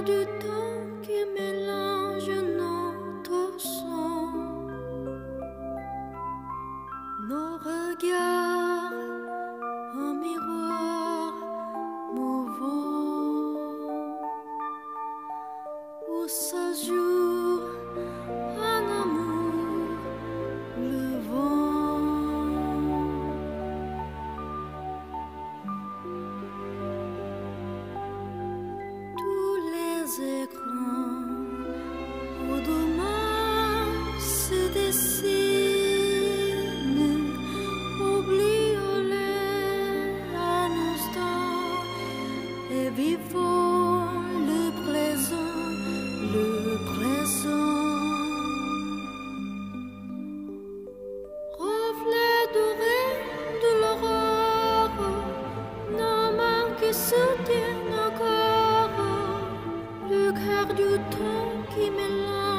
du temps qui mélange notre sang, nos regards, un miroir mouvant, où s'ajoute un amour levant. Tous les écrans où demain se dessinent, oublions-les un instant et vivons le présent, le présent. Reflet doré de l'aurore, nos mains qui soutiennent encore le cœur du temps qui mélange